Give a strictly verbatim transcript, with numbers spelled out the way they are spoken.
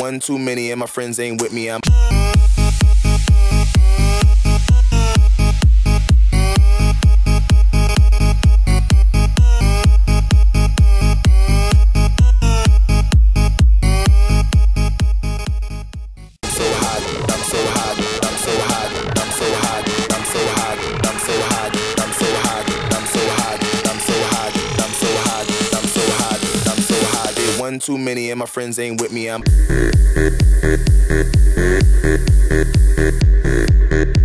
one too many and my friends ain't with me. I'm too many and my friends ain't with me. I'm